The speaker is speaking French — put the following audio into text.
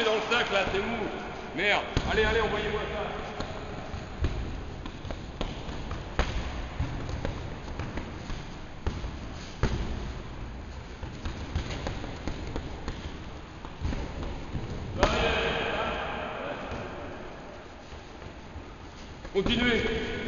dans le sac là, c'est mou. Merde. Allez, allez, envoyez-moi ça. Continuez.